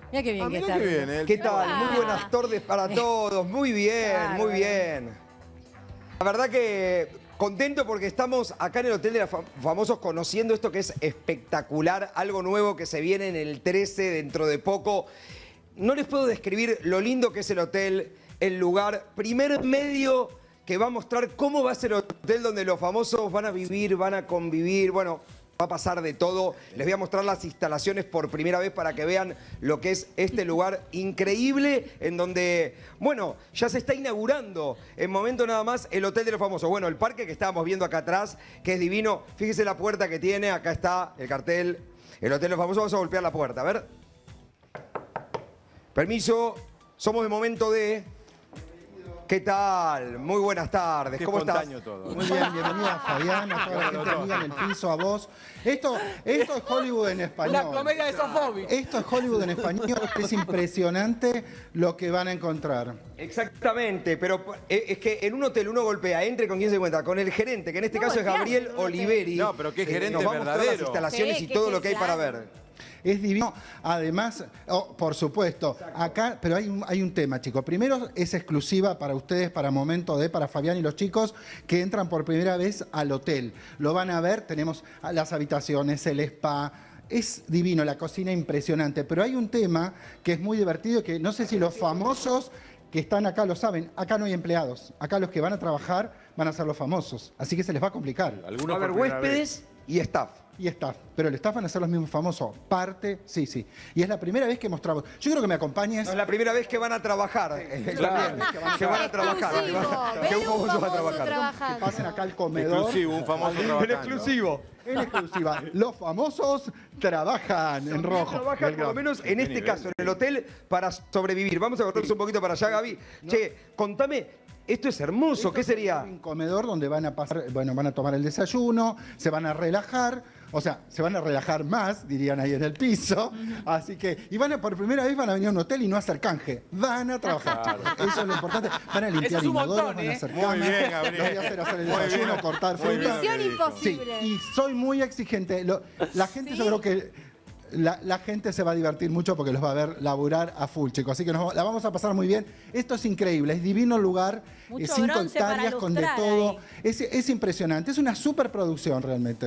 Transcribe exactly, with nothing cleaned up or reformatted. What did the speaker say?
Mira qué bien Ah, que mirá está. qué bien, ¿eh? ¿Qué tal? Ah. Muy buenas tardes para todos. Muy bien, Claro, muy bien. La verdad que contento porque estamos acá en el Hotel de los Famosos conociendo esto que es espectacular, algo nuevo que se viene en el trece dentro de poco. No les puedo describir lo lindo que es el hotel, el lugar, primer medio que va a mostrar cómo va a ser el hotel donde los famosos van a vivir, van a convivir, bueno, va a pasar de todo. Les voy a mostrar las instalaciones por primera vez para que vean lo que es este lugar increíble en donde, bueno, ya se está inaugurando en momento nada más el Hotel de los Famosos. Bueno, el parque que estábamos viendo acá atrás, que es divino. Fíjese la puerta que tiene, acá está el cartel, el Hotel de los Famosos. Vamos a golpear la puerta, a ver. Permiso, somos de momento de... ¿Qué tal? Muy buenas tardes. Qué ¿Cómo estás? espontáneo todo. Muy bien, bienvenida a Fabián, a toda la gente amiga en el piso, a vos. Esto, esto es Hollywood en español. La comedia de Sofovich. Esto es Hollywood en español. Es impresionante lo que van a encontrar. Exactamente, pero es que en un hotel uno golpea, entre con quién se encuentra, con el gerente, que en este No, caso es ¿qué hace Gabriel en un hotel? Oliveri. No, pero qué Eh, gerente nos va a mostrar las verdadero. instalaciones Sí, y qué todo lo que hay para especial. ver. Es divino. Además, oh, por supuesto, acá, pero hay un, hay un tema, chicos. Primero, es exclusiva para ustedes, para Momento de, para Fabián y los chicos que entran por primera vez al hotel. Lo van a ver, tenemos las habitaciones, el spa. Es divino, la cocina impresionante. Pero hay un tema que es muy divertido, que no sé si los famosos que están acá lo saben. Acá no hay empleados. Acá los que van a trabajar van a ser los famosos. Así que se les va a complicar. Va Algunos a haber por primera huéspedes y staff. Y staff, pero el staff van a ser los mismos famosos. Parte, sí, sí. Y es la primera vez que mostramos. Yo creo que me acompañes. No es la primera vez que van a trabajar. eh, también, que van a trabajar. que van a- Exclusivo. que Ven un un famoso va a famoso trabajar. Que trabajando. pasen acá al comedor. Exclusivo, un famoso En trabajando. exclusivo. En exclusiva. Los famosos trabajan en rojo. Trabajan por lo menos en este caso, en el hotel, para sobrevivir. Vamos a cortarnos un poquito para allá, Gaby. Che, contame, esto es hermoso. ¿Qué sería? Un comedor donde van a pasar, bueno, van a tomar el desayuno, se van a relajar, o sea, se van a relajar más, dirían ahí en el piso. Así que, y van a, por primera vez van a venir a un hotel y no a hacer canje. Van a trabajar, chicos. Eso es lo importante. Van a limpiar Eso es un inodoros, montón, van a ¿eh? hacer Muy camas. bien, Gabriel. Los voy a hacer hacer el Muy desayuno, bien. cortar Muy bien. fruta. Misión dijo. Sí, imposible. y soy muy exigente. Lo- la gente, ¿Sí? yo creo que la, la gente se va a divertir mucho porque los va a ver laburar a full, chicos. Así que nos, la vamos a pasar muy bien. Esto es increíble, es divino el lugar, Mucho eh, cinco bronce para hectáreas con de lustrar todo. ahí. Es, es impresionante, es una superproducción realmente.